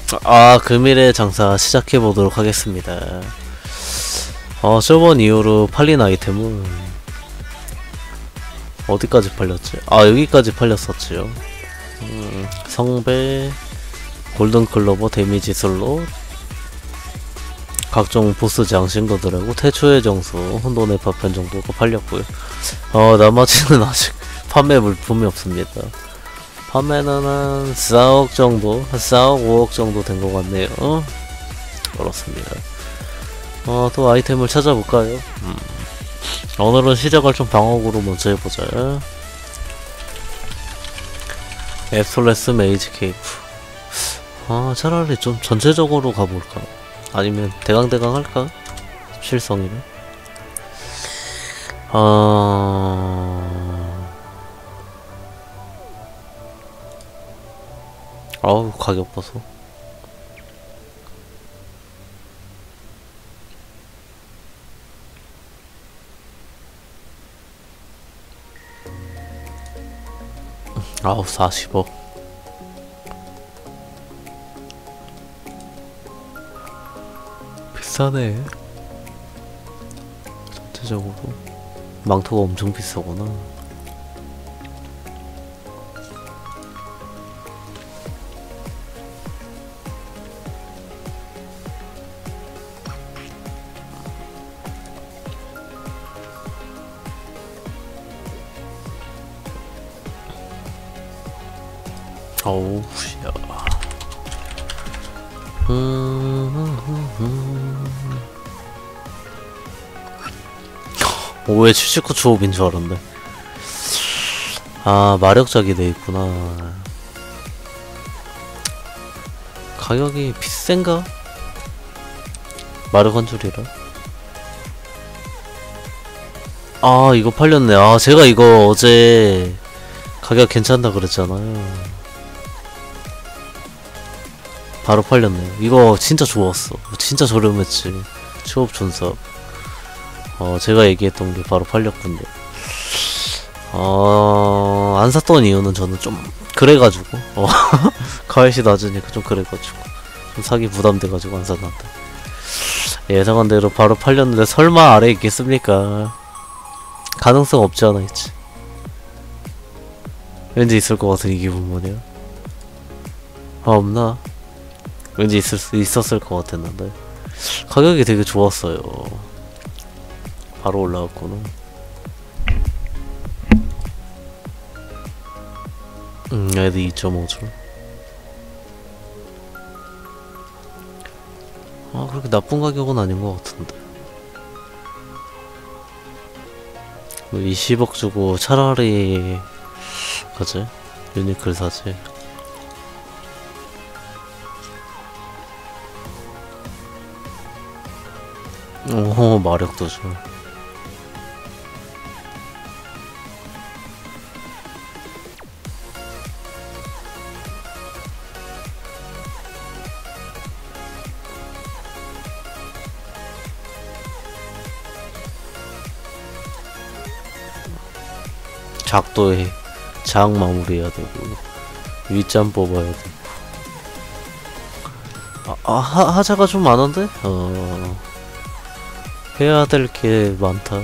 금일의 장사 시작해보도록 하겠습니다. 저번 이후로 팔린 아이템은 어디까지 팔렸지? 여기까지 팔렸었지요. 성배, 골든클로버, 데미지 슬롯, 각종 보스 장신거들하고 태초의 정수, 혼돈의 파편 정도가 팔렸고요. 나머지는 아직 판매 물품이 없습니다. 판매는 한 4억 정도, 한 4억 5억 정도 된 것 같네요. 그렇습니다. 또 아이템을 찾아볼까요? 오늘은 시작을 좀 방어구로 먼저 해보자. 앱솔레스 메이지 케이프. 차라리 좀 전체적으로 가볼까? 아니면 대강대강 할까? 실성이네. 가격 봐서. 아우, 40억. 비싸네. 전체적으로 망토가 엄청 비싸구나. 어우, 야. 왜 79 초업인 줄 알았는데. 마력작이 돼있구나. 가격이 비싼가? 마력 한 줄이라. 이거 팔렸네. 제가 이거 어제 가격 괜찮다 그랬잖아요. 바로 팔렸네. 이거 진짜 좋았어. 진짜 저렴했지. 추업 존삽. 제가 얘기했던 게 바로 팔렸군요. 안 샀던 이유는 저는 좀 그래가지고 가액이 낮으니까 좀 그래가지고 좀 사기 부담돼가지고 안 샀는데, 예상한 대로 바로 팔렸는데 설마 아래에 있겠습니까? 가능성 없지 않아 있지. 왠지 있을 것 같은 이 기분 뭐냐? 없나? 왠지 있었을 것 같았는데 가격이 되게 좋았어요. 바로 올라왔구나. 애드 2.5줄. 그렇게 나쁜 가격은 아닌 것 같은데. 20억 주고 차라리 그지? 유니클 사지. 마력도 줘. 작도에 장 마무리해야 되고 윗잠 뽑아야 되고. 하자가 좀 많은데? 해야 될 게 많다.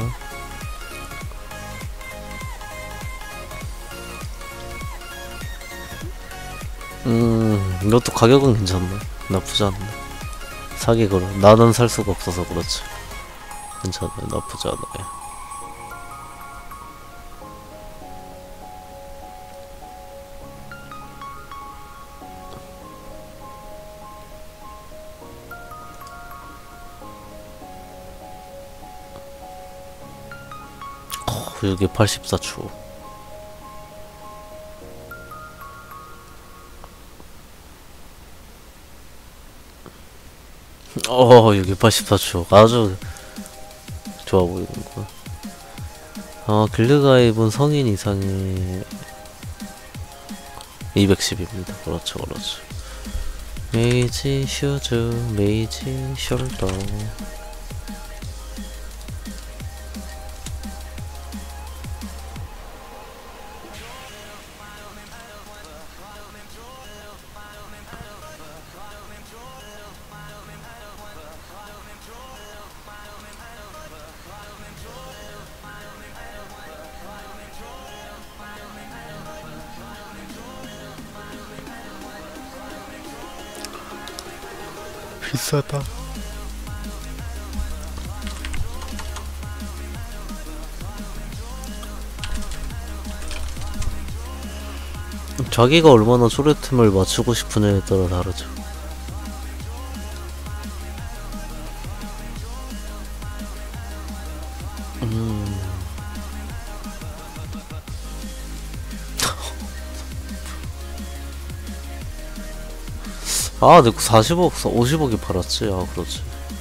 이것도 가격은 괜찮네. 나쁘지 않네. 사기 그러. 나는 살 수가 없어서 그렇지. 괜찮네. 나쁘지 않네. 여기 84초. 여기 84초. 아주 좋아 보이는구나. 길드가입은 성인 이상의 210입니다. 그렇죠, 그렇죠. 메이지 슈즈, 메이지 숄더. 비싸다. 자기가 얼마나 소리틈을 맞추고 싶으냐에 따라 다르죠. 아, 내 40억, 50억이 팔았지. 아, 그렇지.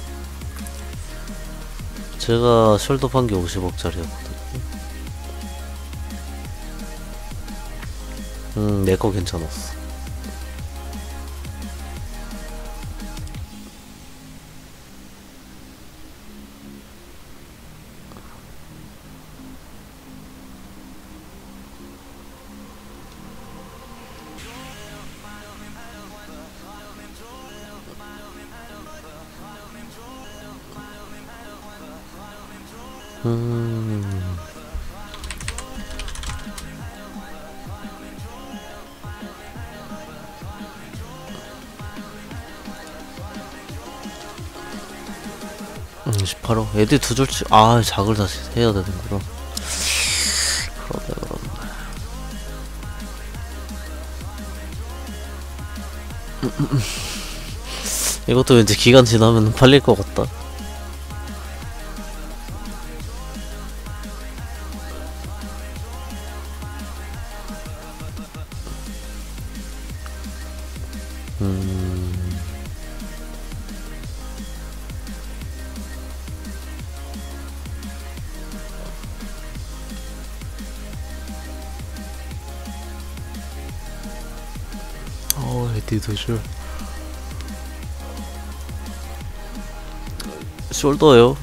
제가 숄더 판 게 50억짜리였거든요. 내 거 괜찮았어. 음. 18호 애들 두 줄치. 아, 작을 다시 해야 되는구나. 그러네, 그러네. 이것도 왠지 기간 지나면 팔릴 것 같다. 에디 두 줄. 숄더요.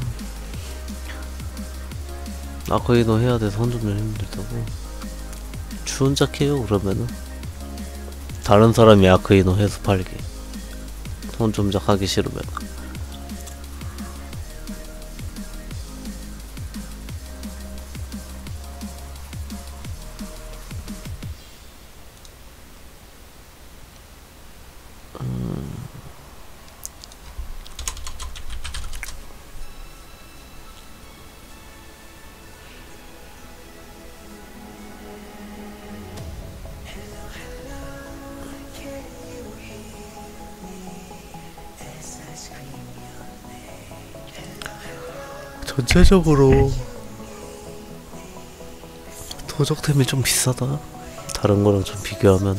아쿠이노 해야 돼서 혼 좀 힘들다고. 주운작해요 그러면은. 다른 사람이 아쿠이노 해서 팔게. 혼 좀작 하기 싫으면. 전체적으로 도적템이 좀 비싸다. 다른 거랑 좀 비교하면은.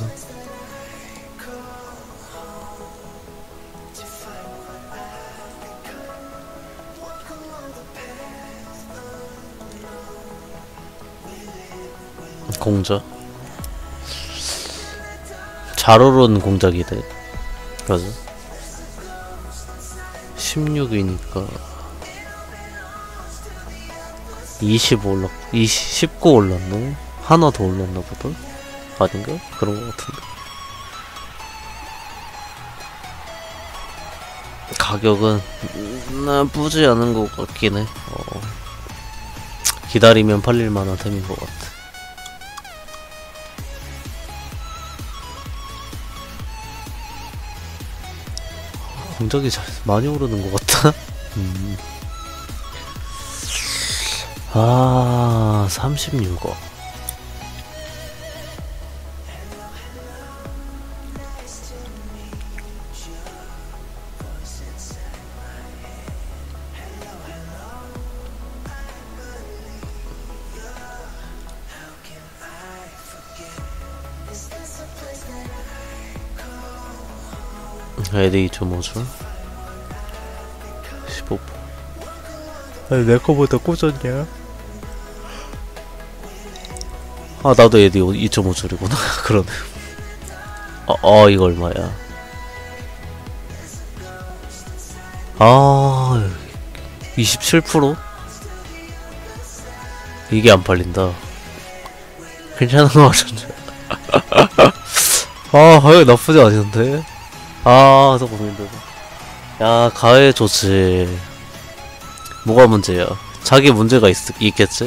공작 잘 오른 공작이래. 맞아. 16이니까 20 올랐고 19 올랐노? 하나 더 올랐나 보다? 아닌가? 그런 거 같은데. 가격은 나쁘지 않은 것 같긴 해. 기다리면 팔릴 만한 템인 것 같아. 공작이 많이 오르는 것 같다. 아, 36억. 에디 2.5줄 15%. 아니, 내 거보다 꽂았냐? 아, 나도 에디 2.5줄이구나. 그러네. 이거 얼마야? 아, 27%? 이게 안 팔린다. 괜찮은 거 같은데. 이거 나쁘지 않은데? 저 고민되다. 야, 가해 좋지. 뭐가 문제야? 자기 문제가 있겠지?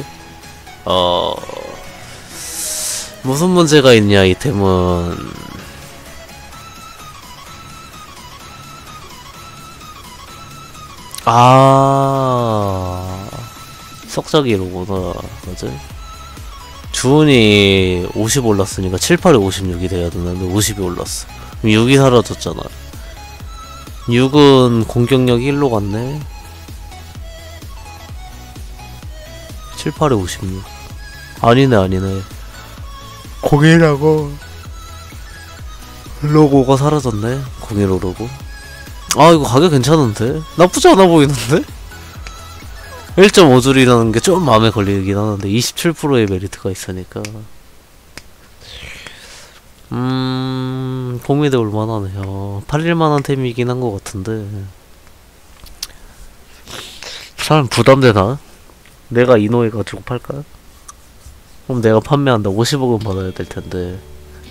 무슨 문제가 있냐, 이템은. 아, 석자기로구나. 맞지? 주운이 50 올랐으니까 7, 8에 56이 돼야 되는데 50이 올랐어. 그럼 6이 사라졌잖아. 6은 공격력 1로 갔네. 7, 8에 56. 아니네, 아니네. 공이라고. 로고가 사라졌네. 01호 로고. 아, 이거 가격 괜찮은데? 나쁘지 않아 보이는데? 1.5줄이라는 게 좀 마음에 걸리긴 하는데 27%의 메리트가 있으니까 고민돼 볼만하네요. 팔릴만한 템이긴 한 것 같은데 사람 부담되나? 내가 이노해 가지고 팔까? 그럼 내가 판매한다 50억은 받아야 될 텐데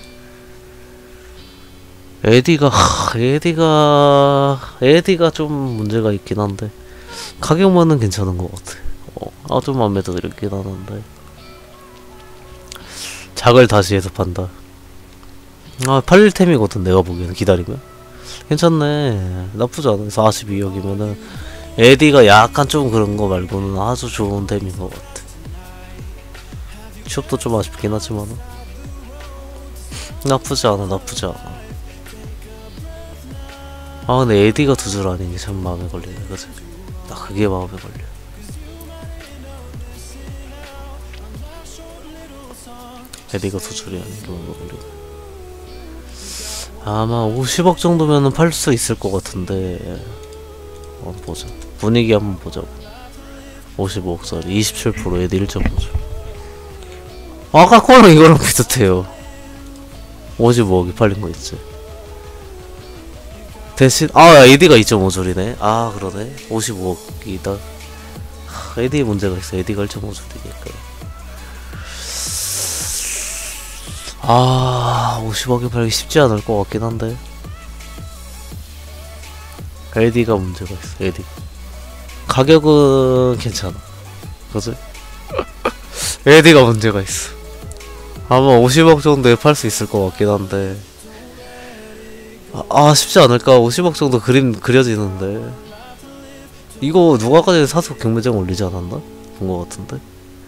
에디가 좀 문제가 있긴 한데 가격만은 괜찮은 것 같아. 아주 마음에 들긴 하는데 작을 다시 해서 판다. 아, 팔릴 템이거든 내가 보기에는. 기다리면 괜찮네. 나쁘지 않아. 42억이면은 에디가 약간 좀 그런 거 말고는 아주 좋은 템인 것 같아. 숍도 좀 아쉽긴 하지만 나쁘지 않아. 나쁘지 않아. 아, 근데 에디가 두 줄 아닌 게 참 마음에 걸리네. 그치? 나 그게 마음에 걸려. 에디가 두 줄이 아닌 게 마음에 걸려. 아마 50억 정도면은 팔 수 있을 것 같은데. 보자. 분위기 한번 보자고. 55억짜리 27% 에디 1.5줄. 아까 거랑 이거랑 비슷해요. 55억이 팔린 거 있지. 대신 에디가 2.5줄이네. 아, 그러네. 55억이다. 에디에 문제가 있어. 에디가 1.5줄이니까. 50억에 팔기 쉽지 않을 것 같긴 한데. 에디가 문제가 있어. 에디. 가격은 괜찮아. 그치? 에디가 문제가 있어. 아마 50억 정도에 팔 수 있을 것 같긴 한데. 쉽지 않을까? 50억 정도 그림 그려지는데. 이거 누가 아까 전에 사서 경매장 올리지 않았나? 본 것 같은데.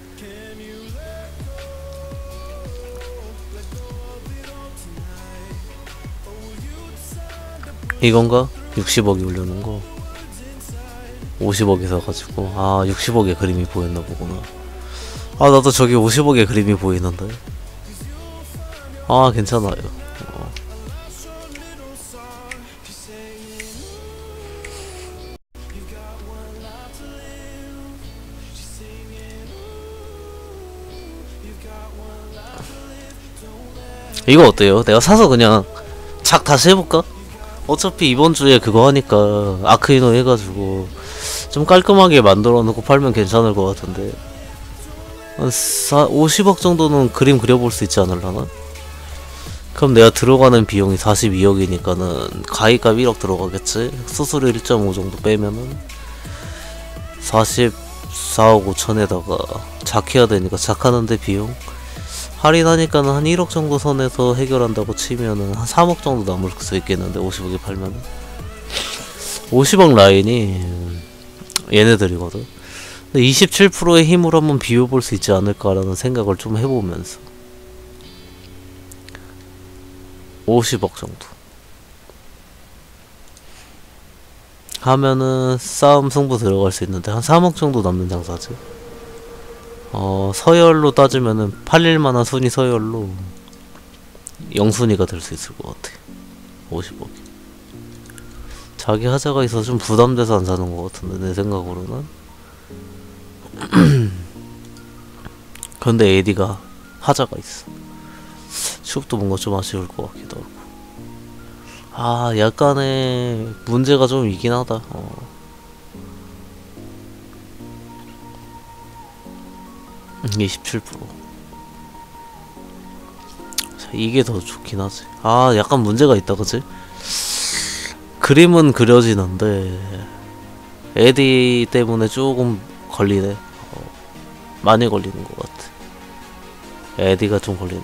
이건가? 60억이 올려놓은 거. 50억에 사가지고 60억의 그림이 보였나 보구나. 나도 저기 50억의 그림이 보이는데. 괜찮아요. 이거 어때요? 내가 사서 그냥 작 다시 해볼까? 어차피 이번 주에 그거 하니까 아크이노 해가지고 좀 깔끔하게 만들어 놓고 팔면 괜찮을 것 같은데. 50억 정도는 그림 그려볼 수 있지 않을라나? 그럼 내가 들어가는 비용이 42억이니까는 가입값 1억 들어가겠지? 수수료 1.5 정도 빼면은 44억 5천에다가 작해야 되니까 작하는데 비용 할인하니까는 한 1억 정도 선에서 해결한다고 치면은 한 3억 정도 남을 수 있겠는데 50억에 팔면은. 50억 라인이 얘네들이거든. 근데 27%의 힘으로 한번 비벼볼 수 있지 않을까라는 생각을 좀 해보면서 50억 정도 하면은 싸움 승부 들어갈 수 있는데 한 3억 정도 남는 장사지. 서열로 따지면은 팔릴만한 순위 서열로 영순위가 될 수 있을 것 같아. 50억이 자기 하자가 있어서 좀 부담돼서 안 사는 것 같은데 내 생각으로는. 근데 AD가 하자가 있어. 슈업도 뭔가 좀 아쉬울 것 같기도 하고. 약간의 문제가 좀 있긴 하다. 27%. 자, 이게 더 좋긴 하지. 약간 문제가 있다, 그치? 그림은 그려지는데 에디 때문에 조금 걸리네. 많이 걸리는 것 같아. 에디가 좀 걸리네.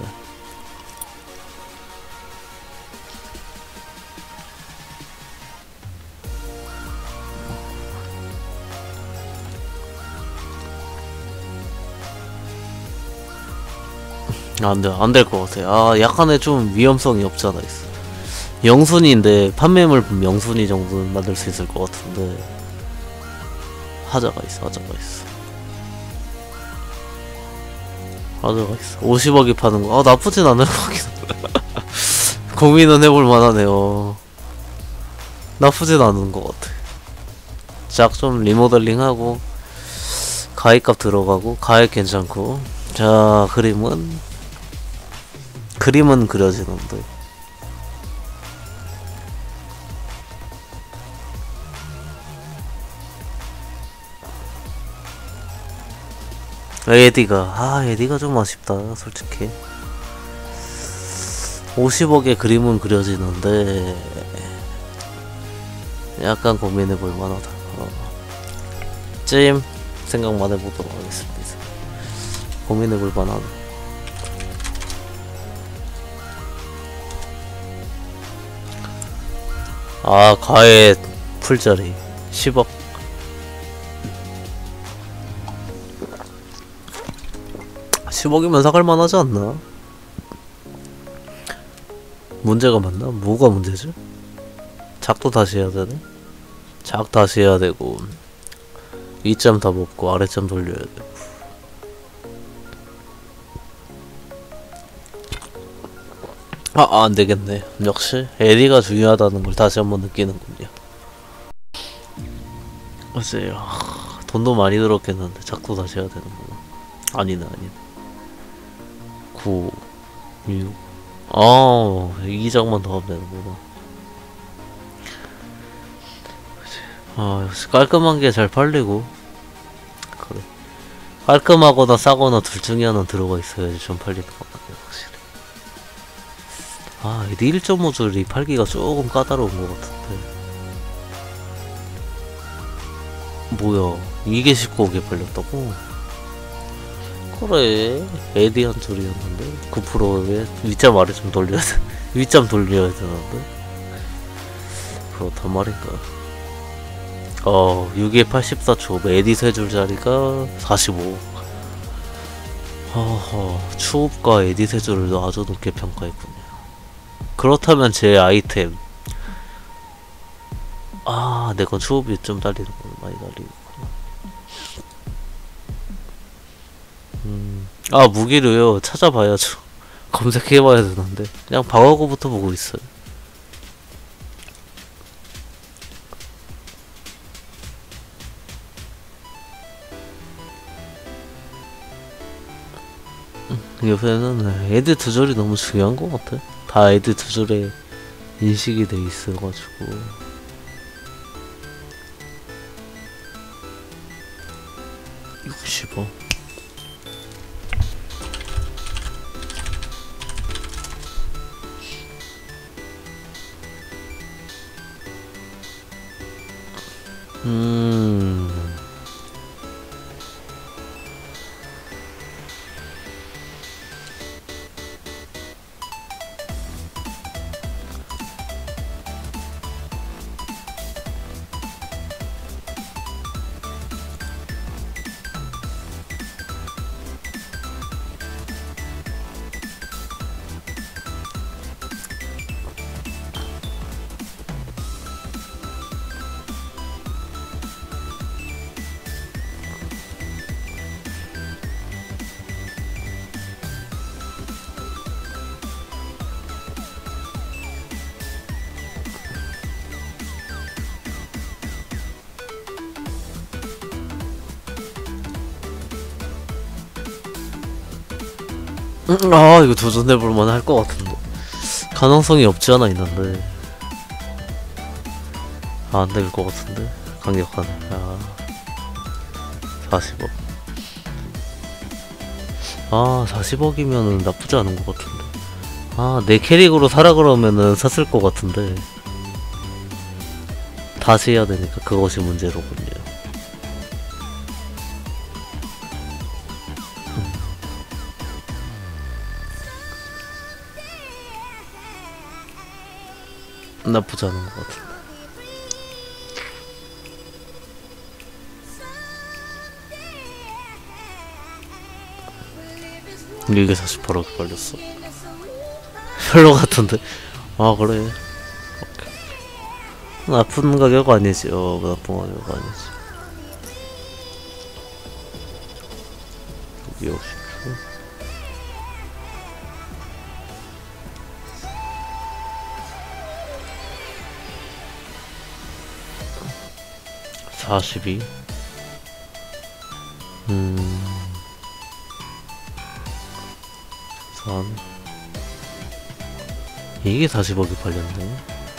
안 될 것 같아. 아, 약간의 좀 위험성이 없잖아 있어. 영순인데 판매물품 영순이 정도는 만들 수 있을 것 같은데 하자가 있어. 하자가 있어. 50억이 파는 거. 아, 나쁘진 않을 것 같긴 한데. 고민은 해볼 만하네요. 나쁘진 않은 것 같아. 쫙 좀 리모델링하고 가입값 들어가고 가입 괜찮고. 자, 그림은 그려지는데. 에디가 좀 아쉽다 솔직히. 50억의 그림은 그려지는데 약간 고민해볼 만하다. 찜 생각만 해보도록 하겠습니다. 고민해볼 만하네. 아, 가해 풀자리 10억. 10억이면 사갈만 하지 않나? 문제가 맞나? 뭐가 문제지? 작도 다시 해야 되네? 작 다시 해야 되고 위점 다 먹고 아래점 돌려야 되고. 안 되겠네. 역시 에디가 중요하다는 걸 다시 한번 느끼는군요. 글쎄요. 돈도 많이 들었겠는데 작도 다시 해야 되는구나. 아니네. 9, 6. 이 장만 더 하면 되는구나. 역시 깔끔한 게 잘 팔리고. 그래. 깔끔하거나 싸거나 둘 중에 하나는 들어가 있어야지 좀 팔리는 것 같네, 확실히. 이게 1.5줄이 팔기가 조금 까다로운 것 같은데. 뭐야, 이게 19억에 팔렸다고? 그래, 에디 한 줄이었는데 9%에 윗점 아래 좀 돌려야 돼. 윗점 돌려야 되는데. 그렇단 말인가. 6에 84초, 에디 3줄짜리가 45. 추업과 에디 3줄을 아주 높게 평가했군요. 그렇다면 제 아이템. 내 건 추업이 좀 딸리는구나. 많이 딸리는구나. 무기를요, 찾아봐야죠. 검색해봐야 되는데. 그냥 방어구부터 보고 있어요. 요새는 애드 두 줄이 너무 중요한 것 같아. 다 애드 두 줄에 인식이 돼 있어가지고. 60억. 이거 도전해볼만 할 것 같은데. 가능성이 없지 않아 있는데. 안 될 것 같은데. 강력하네. 40억. 40억이면은 나쁘지 않은 것 같은데. 내 캐릭으로 사라 그러면은 샀을 것 같은데. 다시 해야 되니까 그것이 문제로군요. 나쁘지 않은 것 같은데. 이게 48억이 팔렸어. 별로 같은데. 아 그래. 나쁜 가격 아니지. 나쁜 가격 아니지. 여기 50초. 42. 3. 이게 40억이 팔렸네.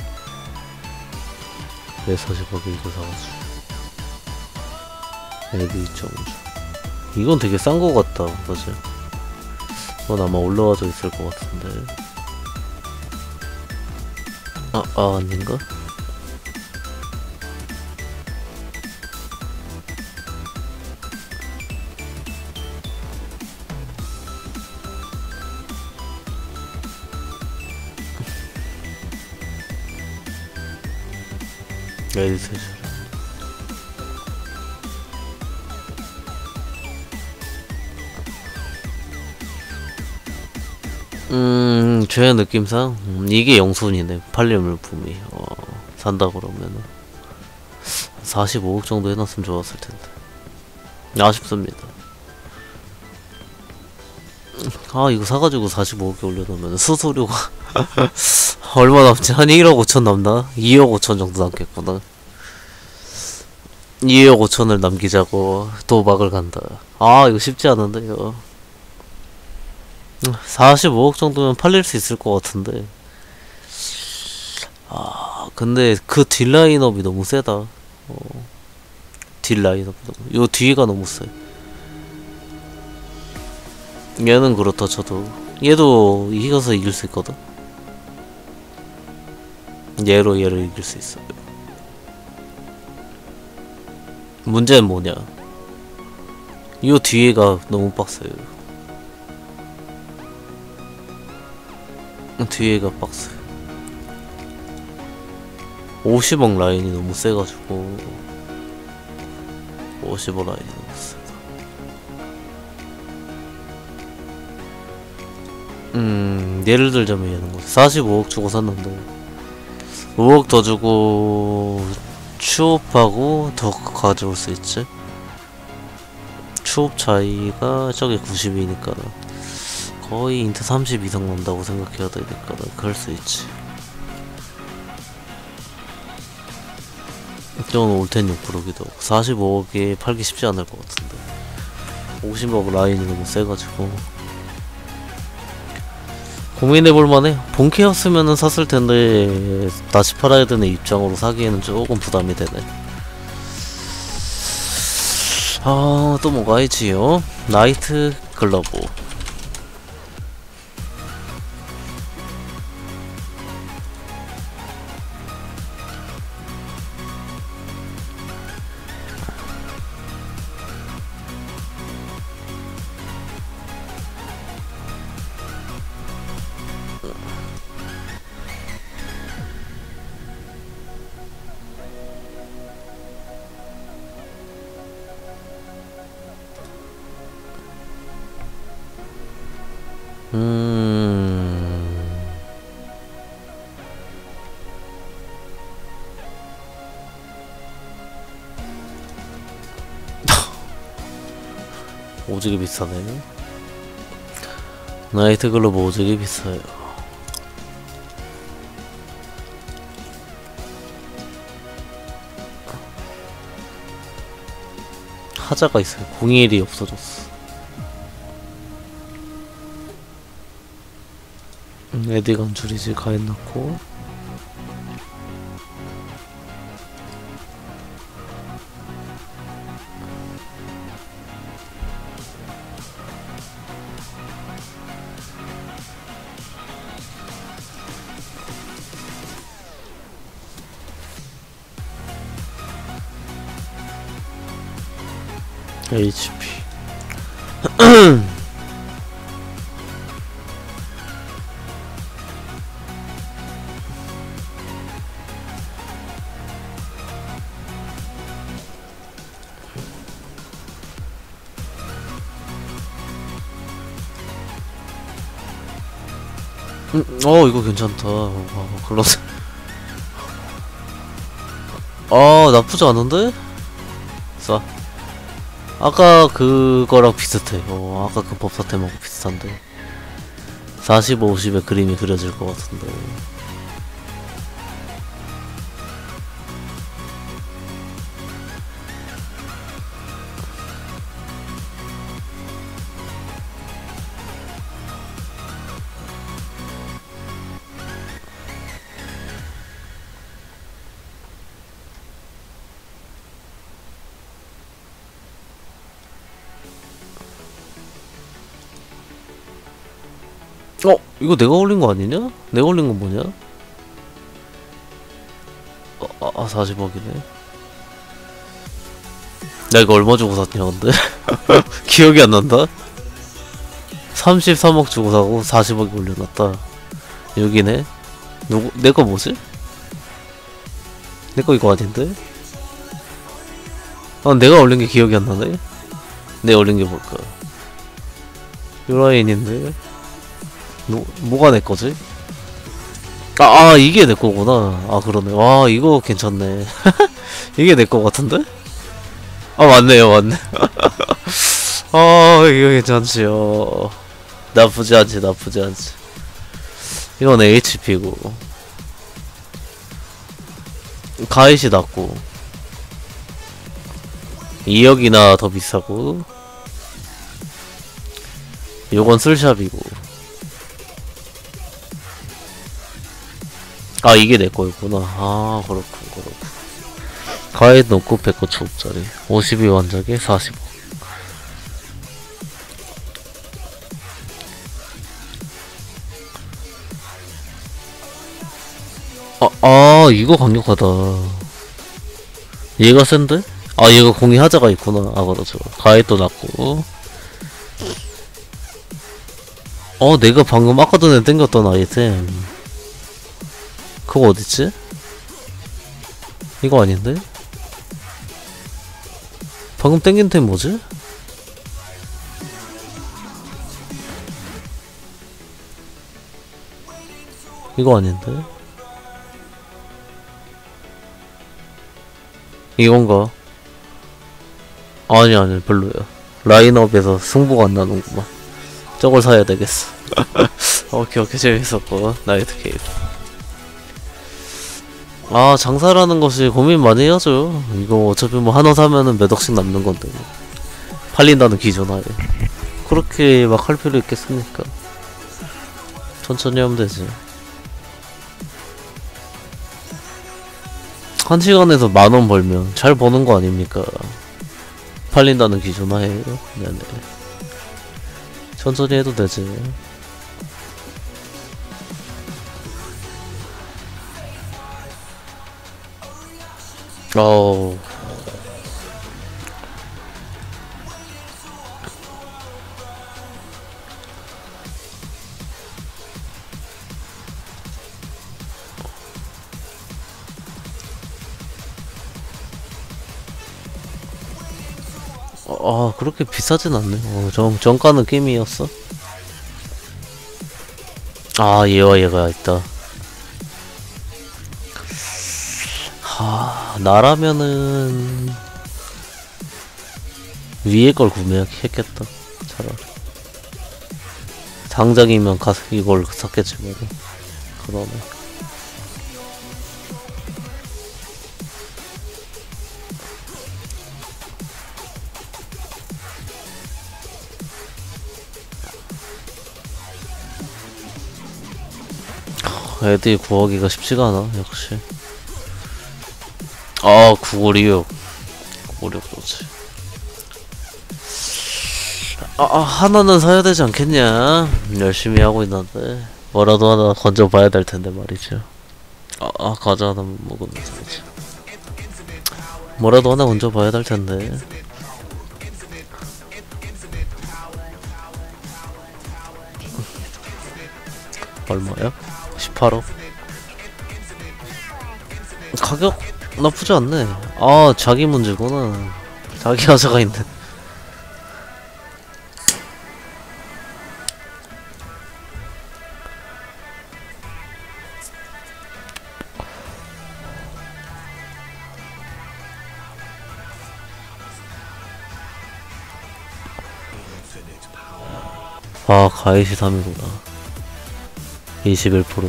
왜 40억에 이거 사가지고. 애드 2.5주. 이건 되게 싼 거 같다. 그지? 이건 아마 올라와져 있을 것 같은데. 아닌가? 에디세션. 제 느낌상 이게 영순이네. 팔릴 물품이 산다 그러면은 45억 정도 해놨으면 좋았을 텐데. 아쉽습니다. 이거 사가지고 45억에 올려놓으면 수수료가 얼마 남지? 한 1억 5천 남나? 2억 5천 정도 남겠구나. 2억 5천을 남기자고 도박을 간다. 이거 쉽지 않은데요. 45억 정도면 팔릴 수 있을 것 같은데. 근데 그 뒷라인업이 너무 세다. 뒷라인업이 너무. 요 뒤가 너무 세. 얘는 그렇다 쳐도 얘도 이겨서 이길 수 있거든. 얘로 얘를 이길 수 있어요. 문제는 뭐냐, 이 뒤에가 너무 빡세요. 뒤에가 빡세. 50억 라인이 너무 세가지고. 50억 라인이 너무 세다. 예를 들자면 얘는 거 45억 주고 샀는데 5억 더 주고 추업하고 더 가져올 수 있지. 추업 차이가 저게 90이니까 거의 인트 30 이상 난다고 생각해야 되니까 그럴 수 있지. 이건 올텐 6%기도 하고 45억에 팔기 쉽지 않을 것 같은데 50억 라인이 너무 세가지고 고민해볼만해. 본캐였으면은 샀을 텐데 다시 팔아야 되는 입장으로 사기에는 조금 부담이 되네. 또 뭐가 있지요? 나이트 글러브. 오지게 비싸네. 나이트 글러브 오지게 비싸요. 하자가 있어요. 021이 없어졌어. 에디건 줄이지. 가인 넣고 HP. 이거 괜찮다. 글러스. 나쁘지 않은데? 싸. 아까 그거랑 비슷해. 아까 그 법사템하고 비슷한데. 45, 50에 그림이 그려질 것 같은데. 이거 내가 올린 거 아니냐? 내가 올린 건 뭐냐? 40억이네. 나 이거 얼마 주고 샀냐, 근데? 기억이 안 난다? 33억 주고 사고 40억이 올려놨다. 여기네? 내 거 뭐지? 내 거 이거 아닌데? 내가 올린 게 기억이 안 나네? 내가 올린 게 뭘까? 유라인인데? 뭐가 내 거지? 이게 내 거구나. 그러네. 와, 이거 괜찮네. 이게 내 거 같은데? 맞네요, 맞네. 이거 괜찮지요. 나쁘지 않지, 나쁘지 않지. 이건 HP고. 가잇이 낮고. 2억이나 더 비싸고. 요건 술샵이고. 이게 내 거였구나. 그렇군. 가잇 넣고 100거 초급짜리. 52 완작에 45. 이거 강력하다. 얘가 센데? 얘가 공이 하자가 있구나. 그렇죠. 가잇도 낮고. 내가 방금 아까 전에 땡겼던 아이템. 그거 어딨지? 이거 아닌데? 방금 땡긴 템 뭐지? 이거 아닌데? 이건가? 아니 별로야. 라인업에서 승부가 안 나는구만. 저걸 사야 되겠어. 오케이 재밌었고. 나이트 케이프. 장사라는 것이 고민 많이 해야죠. 이거 어차피 뭐 하나 사면은 몇 억씩 남는 건데. 팔린다는 기준 하에. 그렇게 막 할 필요 있겠습니까? 천천히 하면 되지. 1시간에서 10,000원 벌면 잘 버는 거 아닙니까? 팔린다는 기준 하에. 네네. 천천히 해도 되지. 그렇게 비싸진 않네. 정가 느낌이었어. 얘와 얘가 있다. 나라면은 위에 걸 구매했겠다. 차라리. 당장이면 가서 이걸 샀겠지만. 그러네. 애들이 구하기가 쉽지가 않아. 역시. 9526 좋지. 하나는 사야 되지 않겠냐. 열심히 하고 있는데 뭐라도 하나 건져봐야 될 텐데 말이죠. 과자 하나 먹으면 되지. 뭐라도 하나 건져봐야 될 텐데. 얼마야? 18억. 가격 나쁘지 않네. 자기 문제구나. 자기 하자가 있네. 아, 가이시 3이구나. 21%.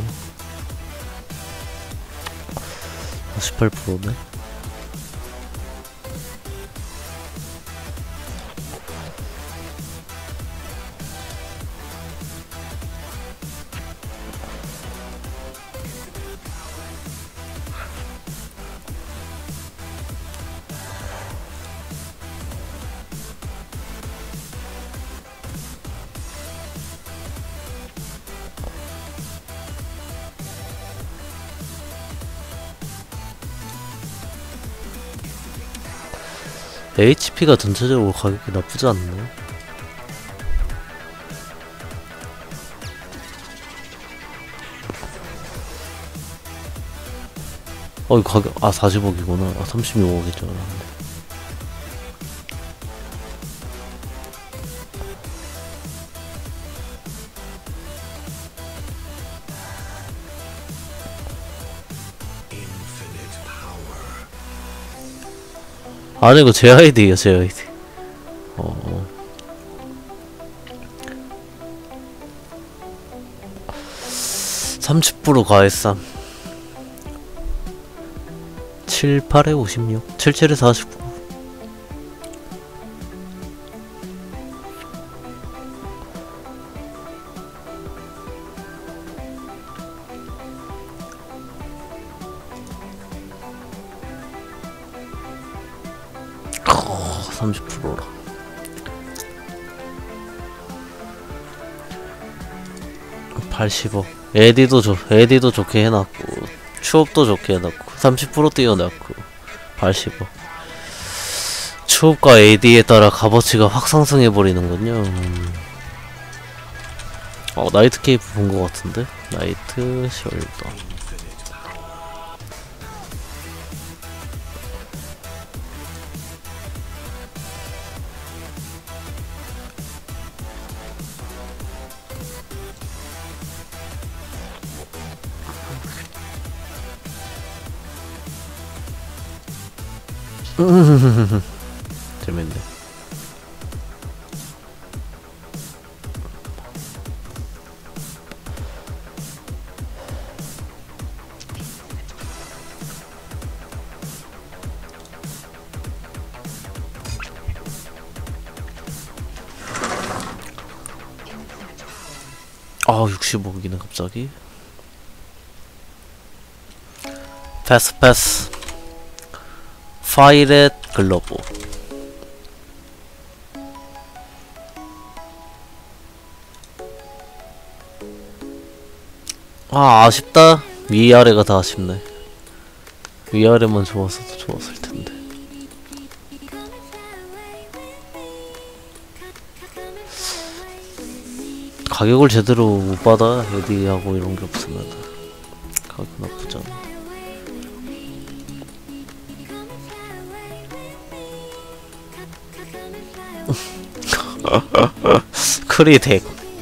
18%네. HP가 전체적으로 가격이 나쁘지 않네. 이 가격, 40억이구나. 36억일 줄 알았는데. 아니, 이거 제 아이디에요, 제 아이디. 30% 가해쌈. 7, 8에 56, 7, 7에 49. 어, 30%라. 에디도 좋게 해놨고, 추업도 좋게 해놨고, 30% 띄워놨고, 80억. 추업과 AD에 따라 값어치가 확 상승해버리는군요. 나이트 케이프 본 것 같은데? 나이트 숄더. 재밌네. 아, 65기네 갑자기. 패스 파이렛 글러브. 아쉽다. 위아래가 다 아쉽네. 위아래만 좋았어도 좋았을 텐데. 가격을 제대로 못 받아. 에디하고 이런 게 없으면 가격 나쁘지 않은데. 크리덱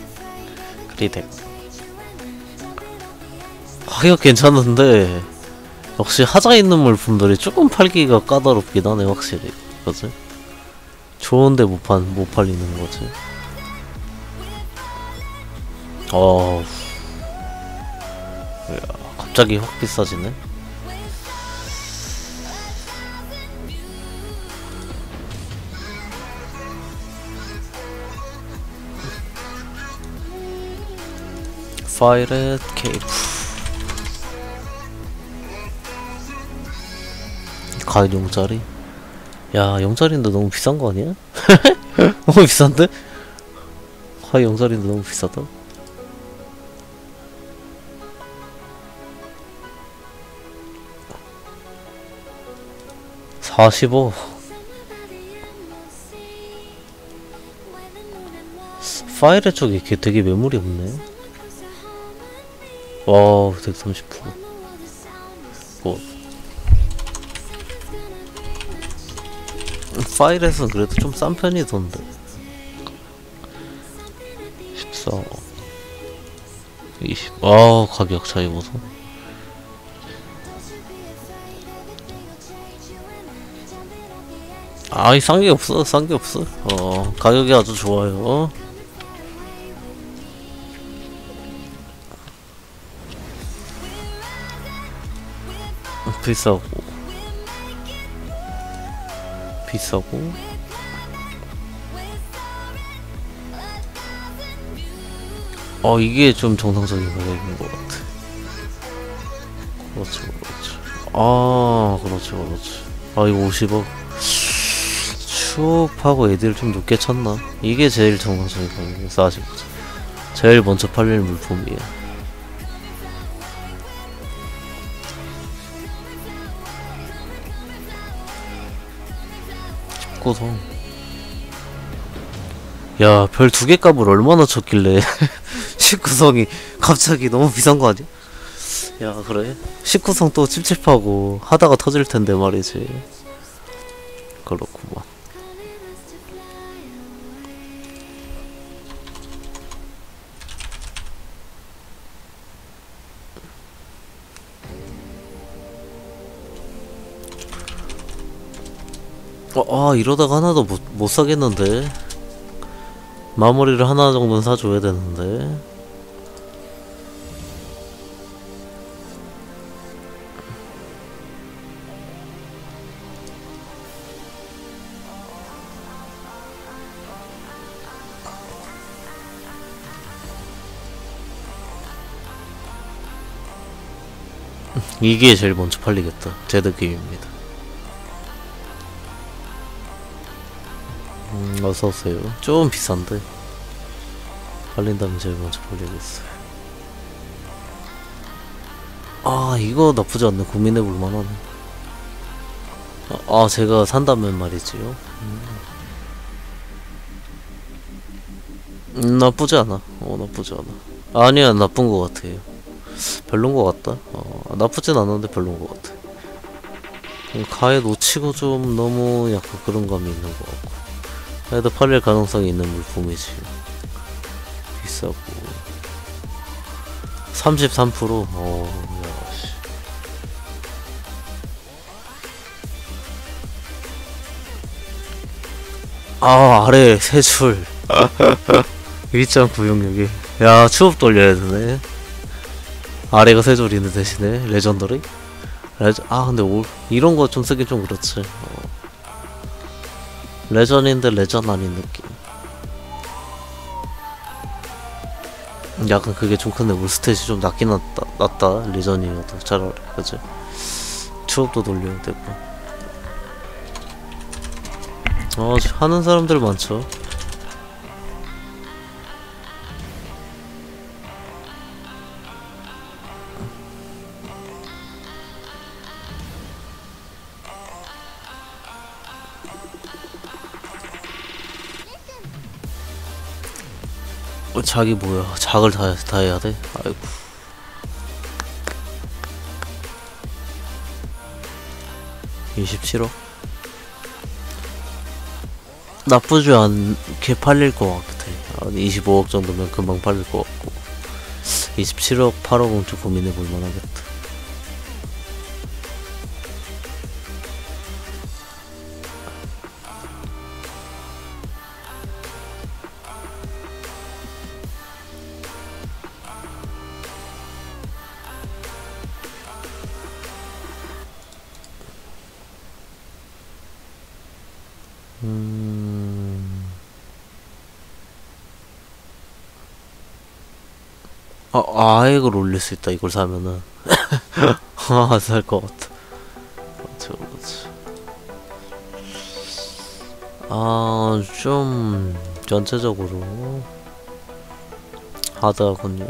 가격 괜찮은데 역시 하자 있는 물품들이 조금 팔기가 까다롭긴 하네. 확실히 그치? 좋은데 못 팔리는 거지. 야, 갑자기 확 비싸지네. 파이렛 케이프. 가격 0짜리? 야, 0짜리인데 너무 비싼 거 아니야? 너무 비싼데? 가격 0짜리인데 너무 비싸다. $45. 파이렛 쪽에 되게 매물이 없네. 와, 130%. 뭐 파이렛은 그래도 좀 싼 편이던데. 14, 20. 가격 차이 보소. 싼 게 없어. 가격이 아주 좋아요. 비싸고 비싸고 이게 좀 정상적인 가격인 것 같아. 그렇지 그렇지. 그렇지 그렇지. 이거 50억 추업하고 애들 좀 높게 쳤나? 이게 제일 정상적인 가격이야. 싸지. 제일 먼저 팔릴 물품이야. 구성. 야, 별 2개 값을 얼마나 쳤길래 19성이 갑자기 너무 비싼 거 아니야? 야, 그래? 19성 또 찝찝하고 하다가 터질 텐데 말이지. 그렇구만. 이러다가 하나도 못 사겠는데? 마무리를 하나 정도는 사줘야 되는데. 이게 제일 먼저 팔리겠다. 제 느낌입니다. 어서오세요. 좀 비싼데 팔린다면 제일 먼저 팔리겠어요. 이거 나쁘지 않네. 고민해볼 만하네. 제가 산다면 말이지요. 나쁘지 않아. 나쁘지 않아. 아니야, 나쁜 것 같아요. 별론 것 같다. 나쁘진 않은데 별론 것 같아. 가에 놓치고 좀 너무 약간 그런 감이 있는 것 같고. 그래도 팔릴 가능성이 있는 물품이지. 비싸고 33%? 야씨. 아래 3줄 1.966이 야, 추업 돌려야 되네. 아래가 3줄인데 대신에 레전더리? 근데 이런 거 좀 쓰기 좀 그렇지. 레전인데 레전 아닌 느낌. 약간 그게 좀 큰데 울스탯이 좀 낮긴 낫다. 레전이어도 차라리. 그치? 추억도 돌려야 되고. 하는 사람들 많죠. 자기 뭐야? 작을 다 해야 돼? 아이고. (27억) 나쁘지 않게 팔릴 것 같아. 25억 정도면 금방 팔릴 것 같고 27억 8억은 좀 고민해볼 만하겠다. 아액을 올릴 수 있다. 이걸 사면은 살 것 같아. 그렇지. 좀 전체적으로 하드하군요.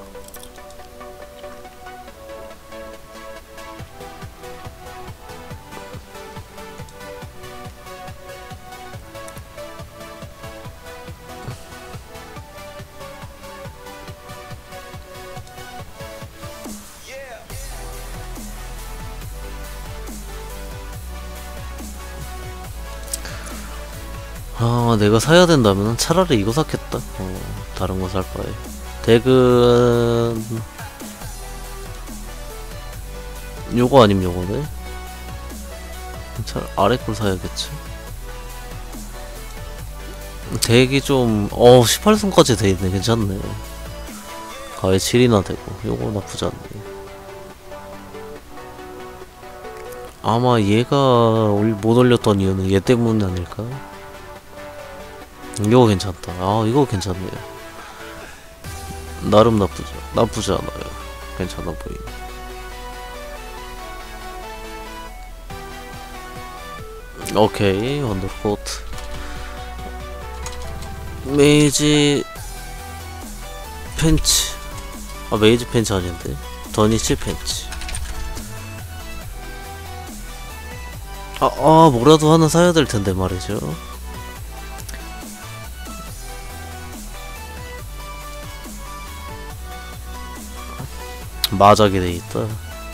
내가 사야 된다면 차라리 이거 샀겠다. 다른 거 살 바에. 덱은 요거 아님 요거네. 아래 걸 사야겠지. 덱이 좀 18선까지 돼있네. 괜찮네. 가에 7이나 되고 요거 나쁘지 않네. 아마 얘가 못 올렸던 이유는 얘 때문 아닐까? 이거 괜찮다. 아, 이거 괜찮네요. 나름 나쁘지 않아요. 괜찮아 보이네. 오케이, 원더코트. 메이지 팬츠. 아, 메이지 팬츠 아닌데. 더니치 팬츠. 뭐라도 하나 사야 될 텐데 말이죠. 마작이 돼 있다.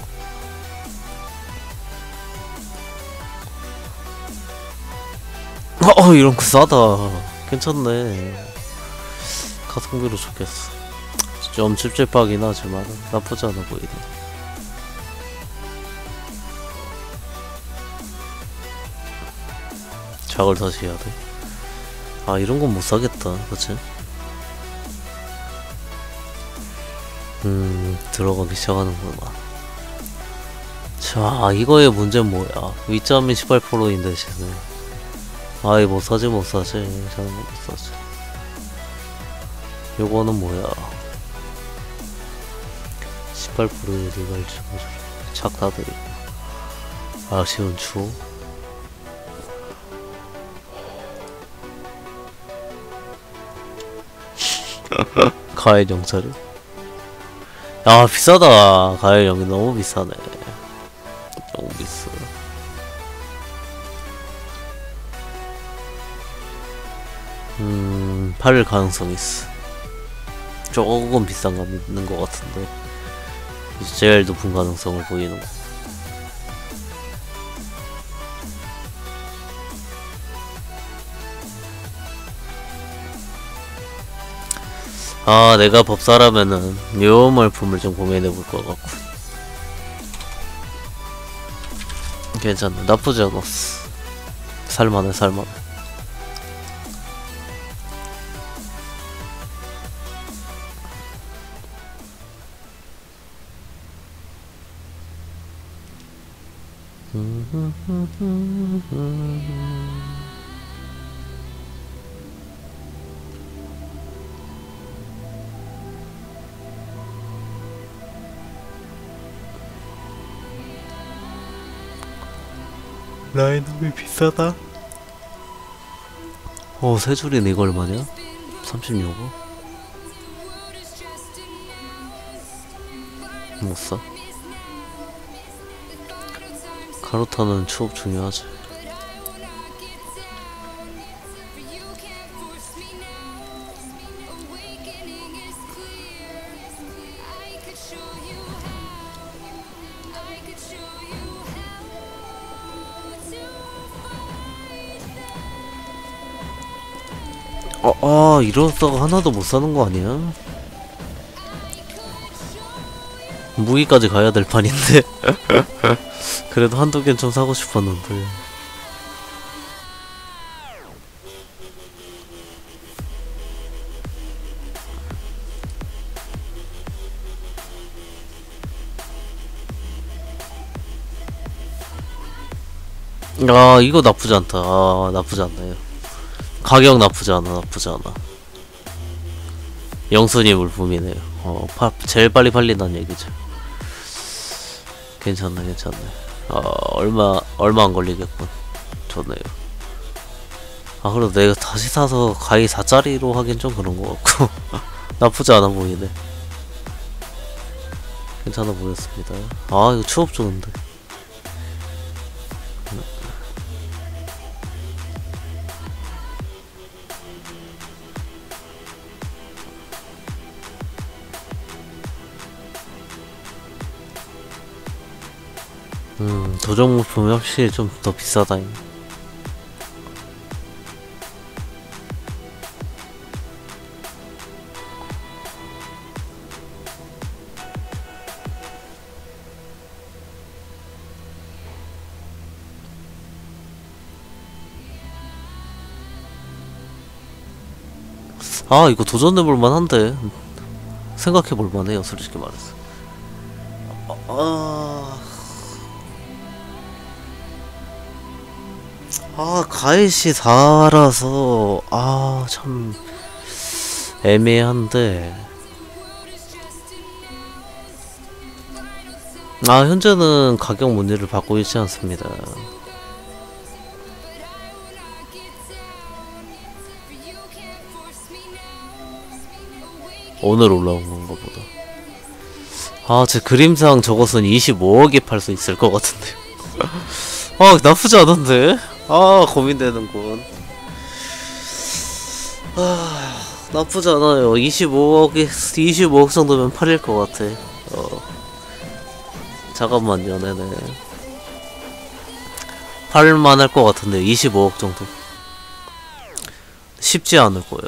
이런 거 싸다. 괜찮네. 가성비로 좋겠어. 좀 찝찝하긴 하지만 나쁘지 않아 보이네. 작을 다시 해야 돼. 아, 이런 건 못 사겠다. 그치? 들어가기 시작하는구나. 자, 이거의 문제는 뭐야? 위점이 18%인데, 쟤는. 아이, 못 사지. 저는 못 사지. 요거는 뭐야? 18%의 리갈 착다들이. 아쉬운 추억. 가엘 영차를. 야, 비싸다. 가엘 영이 너무 비싸네. 너무 비싸. 팔 가능성 있어. 조금 비싼 거 있는 것 같은데. 이제 제일 높은 가능성을 보이는 거. 아, 내가 법사라면은 묘물품을 좀 고민해볼 것 같고. 괜찮네. 나쁘지 않았어. 살만해. 라인업이 비싸다. 세 줄이네. 이거 얼마냐? 36원? 못 사. 카르타는 추억 중요하지. 이러다가 하나도 못 사는 거 아니야? 무기까지 가야 될 판인데. 그래도 한두 개는 좀 사고 싶었는데. 이거 나쁘지 않다. 나쁘지 않나요? 가격 나쁘지 않아. 영순이 물품이네요. 제일 빨리 팔린다는 얘기죠. 괜찮네. 얼마 안 걸리겠군. 좋네요. 그래도 내가 다시 사서 가히 4짜리로 하긴 좀 그런 것 같고. 나쁘지 않아 보이네. 괜찮아 보였습니다. 이거 추억 좋은데. 도전 물품이 확실히 좀 더 비싸다. 이거 도전해볼만 한데. 생각해볼만 해요, 솔직히 말해서. 아, 가이시 4라서 참 애매한데. 현재는 가격 문의를 받고 있지 않습니다. 오늘 올라온 건가 보다. 제 그림상 저것은 25억에 팔 수 있을 것 같은데요. 나쁘지 않은데? 고민되는군. 나쁘지 않아요. 25억 정도면 팔릴 것 같아. 잠깐만요, 네네. 팔만 할 것 같은데, 25억 정도. 쉽지 않을 거예요.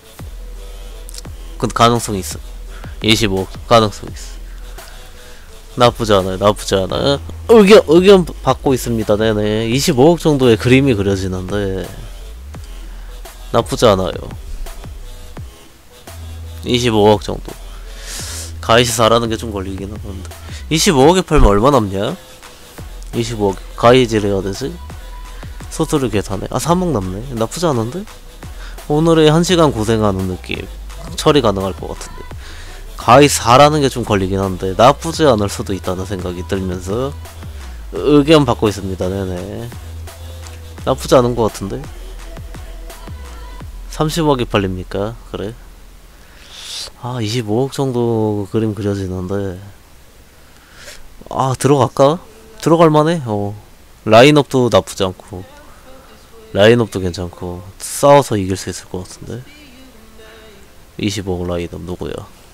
근데 가능성이 있어. 25억 가능성이 있어. 나쁘지 않아요, 나쁘지 않아요. 의견 받고 있습니다, 네네. 25억 정도의 그림이 그려지는데, 나쁘지 않아요. 25억 정도. 가이시 4라는 게 좀 걸리긴 하는데. 25억에 팔면 얼마 남냐? 25억. 가이지를 해야 되지? 소스를 계산해. 3억 남네. 나쁘지 않은데? 오늘의 1시간 고생하는 느낌. 처리 가능할 것 같은데. 가이시 4라는 게 좀 걸리긴 한데, 나쁘지 않을 수도 있다는 생각이 들면서, 의견 받고 있습니다. 네네. 나쁘지 않은 것 같은데? 30억이 팔립니까? 그래? 25억 정도 그림 그려지는데, 들어갈까? 들어갈만해. 라인업도 나쁘지 않고, 라인업도 괜찮고, 싸워서 이길 수 있을 것 같은데. 25억 라인업 누구야?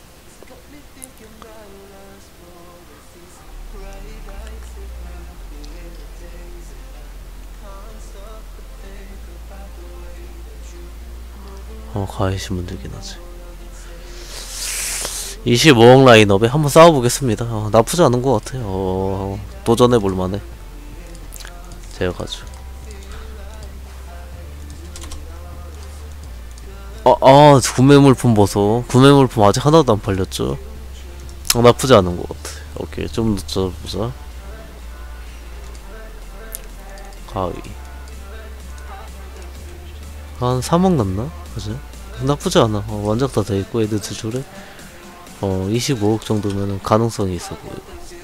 가이시 문제긴 하지. 25억 라인업에 한번 싸워보겠습니다. 나쁘지 않은 것 같아요. 도전해볼만해. 제가 가죠. 구매물품 보소. 구매물품 아직 하나도 안 팔렸죠? 나쁘지 않은 것 같아. 오케이, 좀 더 보자. 가위. 한 3억 남나? 그지? 나쁘지 않아. 완전 다 돼있고, 애들 두 줄에. 25억 정도면은 가능성이 있어 보여.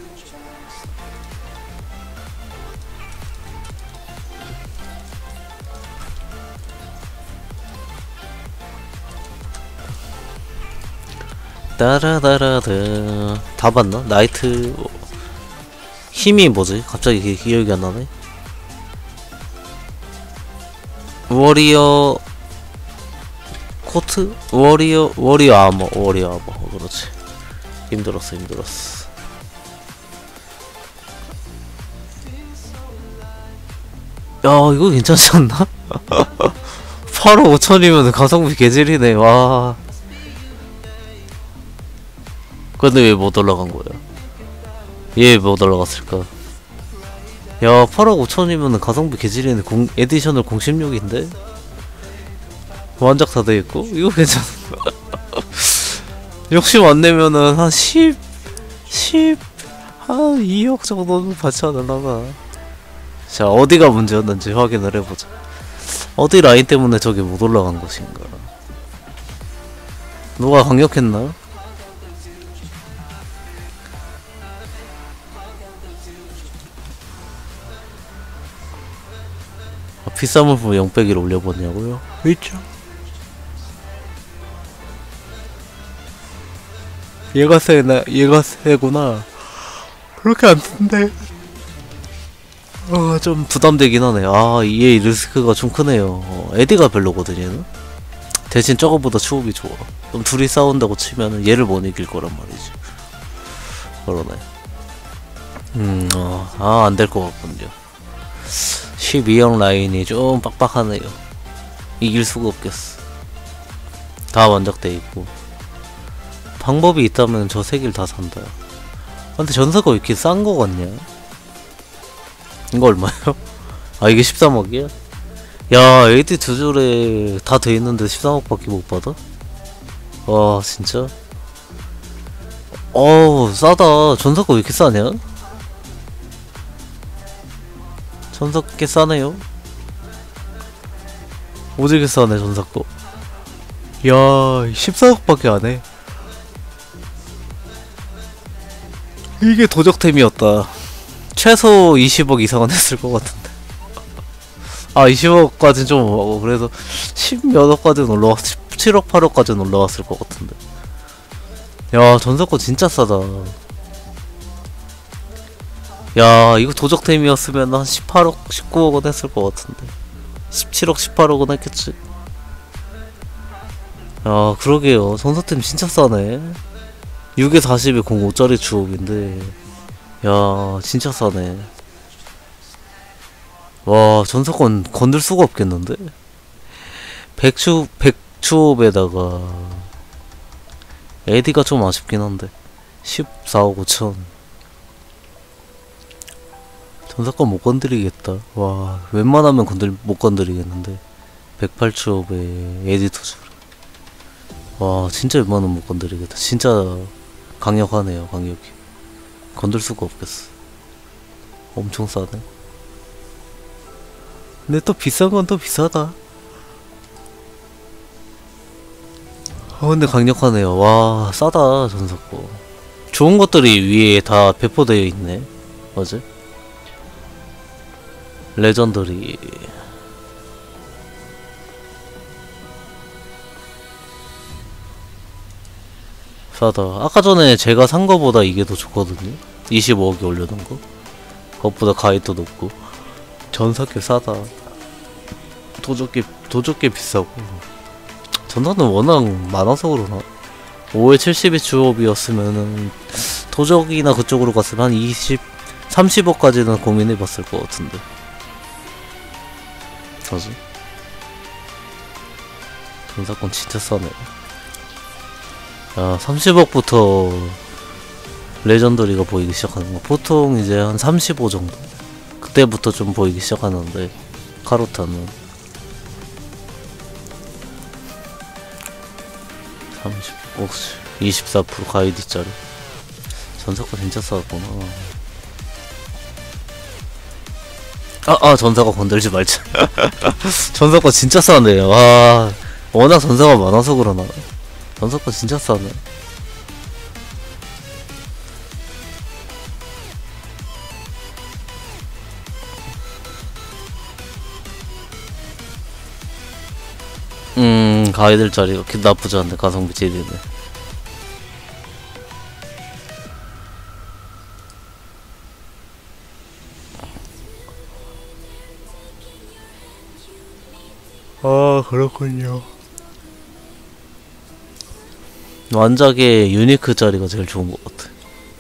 따라다라다. 다 봤나? 나이트 힘이 뭐지? 갑자기 기억이 안 나네. 워리어 코트? 워리어 아머. 그렇지. 힘들었어. 야, 이거 괜찮지 않나? 8억 5천이면 가성비 개질이네. 와. 근데 왜 못 올라간 거야? 얘 못 올라갔을까? 야, 8억 5천이면 가성비 개질이네. 에디셔널 016인데? 완작 다 돼있고? 이거 괜찮아. 욕심 안 내면은 한 2억 정도는 받지 않을라나. 자, 어디가 문제였는지 확인을 해보자. 어디 라인 때문에 저게 못 올라간 것인가? 누가 강력했나? 비싼 물품 0배기를 올려보냐고요? 있죠. 얘가 세구나. 그렇게 안 쓴데. 좀 부담되긴 하네. 얘 리스크가 좀 크네요. 에디가 별로거든, 얘는. 대신 저거보다 추업이 좋아. 그럼 둘이 싸운다고 치면은 얘를 못 이길 거란 말이지. 그러네. 안 될 것 같군요. 12형 라인이 좀 빡빡하네요. 이길 수가 없겠어. 다 완작돼 있고. 방법이 있다면 저 세 개를 다 산다. 근데 전사가 왜 이렇게 싼 거 같냐? 이거 얼마요? 이게 13억이야? 야, AD 두 줄에 다 돼 있는데 13억밖에 못 받아? 와, 진짜? 싸다. 전사가 왜 이렇게 싸냐? 전사 꽤 싸네요. 오지게 싸네 전사거. 야 14억밖에 안해. 이게 도적템이었다. 최소 20억 이상은 했을 것 같은데. 아 20억까지는 좀 하고 그래도 10몇 억까지는 올라왔 17억 8억까지는 올라왔을 것 같은데. 야 전사거 진짜 싸다. 야 이거 도적템이었으면 한 18억 19억은 했을 것 같은데 17억 18억은 했겠지. 야 그러게요. 전사템 진짜 싸네. 6에 40에 05짜리 주옥인데 야 진짜 싸네. 와 전사권 건들 수가 없겠는데. 백추업에다가 에디가 좀 아쉽긴 한데 14억 5천. 전사권 못 건드리겠다. 와 웬만하면 못 건드리겠는데 108추업에 에디 투줄. 와 진짜 웬만하면 못 건드리겠다. 진짜 강력하네요. 강력이 건들 수가 없겠어. 엄청 싸네. 근데 또 비싼 건 또 비싸다. 근데 강력하네요. 와 싸다 전사거. 좋은 것들이 위에 다 배포되어 있네. 맞지? 레전더리. 싸다. 아까 전에 제가 산 거보다 이게 더 좋거든요. 25억에 올려놓은 거. 그것보다 가입도 높고. 전사께 싸다. 도적게 비싸고. 전사는 워낙 많아서 그러나? 5에 70이 주업이었으면은 도적이나 그쪽으로 갔으면 한 30억까지는 고민해봤을 것 같은데. 뭐지? 전사권 진짜 싸네. 야 30억부터 레전더리가 보이기 시작하는 거. 보통 이제 한 35 정도 그때부터 좀 보이기 시작하는데 카로타는 30억 24% 가이드짜리. 전사권 진짜 싸구나. 전사가 건들지 말자. 전사권 진짜 싸네. 와 워낙 전사가 많아서 그러나. 전사권 진짜 싸네. 가이들짜리가 나쁘지 않네. 가성비 제대네. 그렇군요. 완작의 유니크 자리가 제일 좋은 것 같아.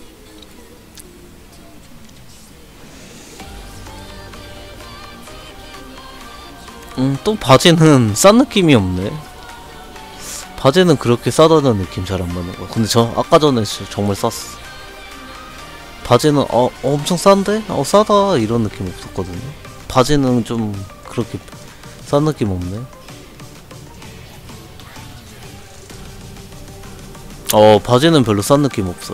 또 바지는 싼 느낌이 없네. 바지는 그렇게 싸다는 느낌 잘 안 받는 거야. 근데 아까 전에 정말 쌌어. 바지는 엄청 싼데? 싸다 이런 느낌 없었거든요. 바지는 좀 그렇게 싼 느낌 없네. 바지는 별로 싼 느낌 없어요.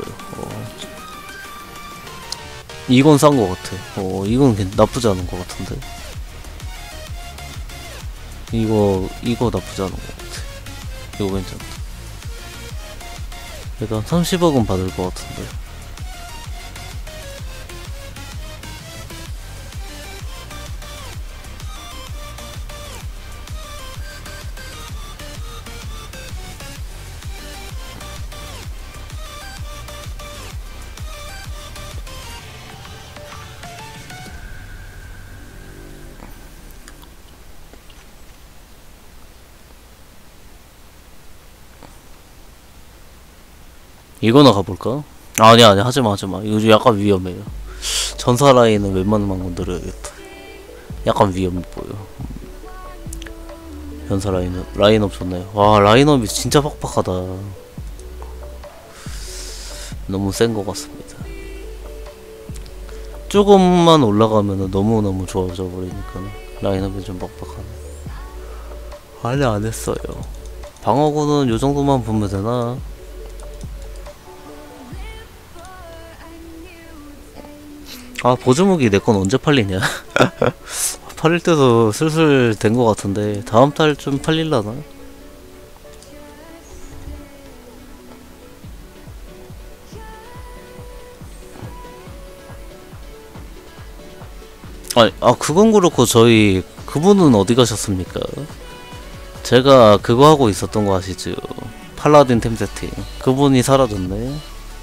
이건 싼 거 같아. 이건 나쁘지 않은 거 같은데. 이거 나쁘지 않은 거 같아. 이거 괜찮다. 일단 30억은 받을 거 같은데. 이거나 가볼까? 아니 하지마. 이거 약간 위험해요. 전사 라인은 웬만하면 건드려야겠다. 약간 위험해 보여. 전사 라인업 좋네요. 와 라인업이 진짜 빡빡하다. 너무 센 것 같습니다. 조금만 올라가면은 너무너무 좋아져 버리니까 라인업이 좀 빡빡하네. 아니 안 했어요. 방어구는 요 정도만 보면 되나? 보조무기 내 건 언제 팔리냐? 팔릴 때도 슬슬 된 것 같은데 다음 달 좀 팔릴라나? 아니, 그건 그렇고 저희 그분은 어디 가셨습니까? 제가 그거 하고 있었던 거 아시죠? 팔라딘 템 세팅. 그분이 사라졌네.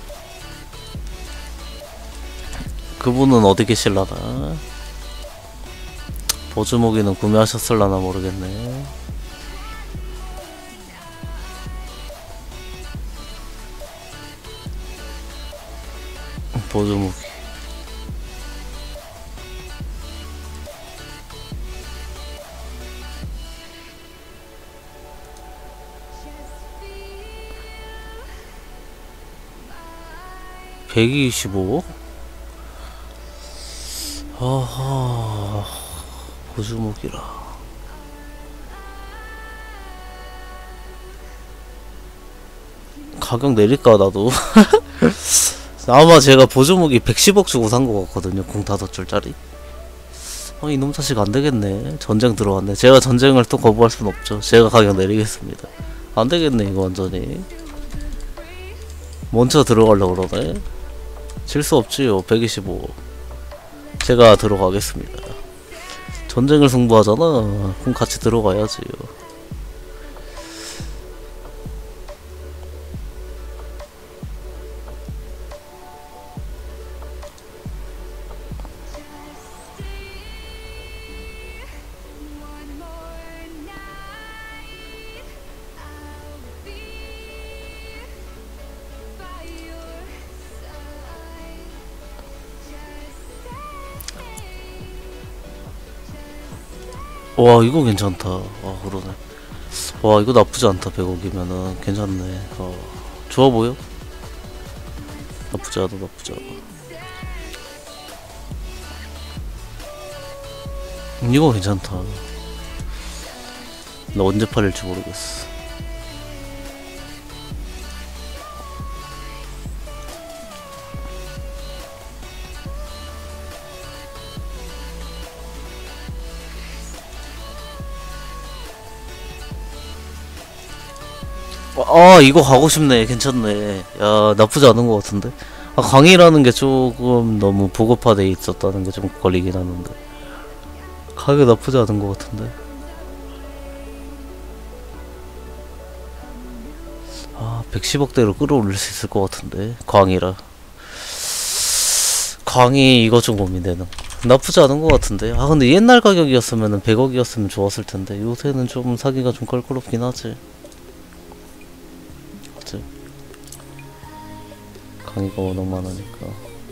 그분은 어디 계실라나? 보조무기는 구매하셨을라나 모르겠네. 보조무기. (125억) 아하, 보조무기라. 가격 내릴까 나도. 아마 제가 보조무기 110억 주고 산 거 같거든요. 공 5줄짜리. 이놈 자식 안 되겠네. 전쟁 들어왔네. 제가 전쟁을 또 거부할 순 없죠. 제가 가격 내리겠습니다. 안 되겠네 이거 완전히. 먼저 들어가려고 그러네. 질 수 없지요. 125. 제가 들어가겠습니다. 전쟁을 승부하잖아. 그럼 같이 들어가야지요. 와 이거 괜찮다. 그러네. 와 이거 나쁘지 않다. 100억이면은 괜찮네. 좋아 보여? 나쁘지 않아 나쁘지 않아. 이거 괜찮다. 나 언제 팔릴지 모르겠어. 이거 가고 싶네. 괜찮네. 야, 나쁘지 않은 것 같은데. 강의라는 게 조금 너무 보급화돼 있었다는 게 좀 걸리긴 하는데. 가격 나쁘지 않은 것 같은데. 110억대로 끌어올릴 수 있을 것 같은데. 광이라. 광이 이거 좀 고민되는. 나쁘지 않은 것 같은데. 근데 옛날 가격이었으면은 100억이었으면 좋았을 텐데. 요새는 좀 사기가 좀 껄끄럽긴 하지. 강의가 워낙 많으니까.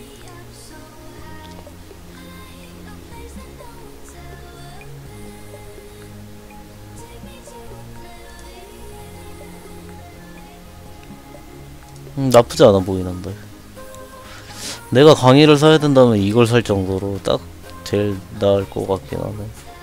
나쁘지 않아 보이는데. 내가 강의를 사야 된다면 이걸 살 정도로 딱 제일 나을 것 같긴 하네.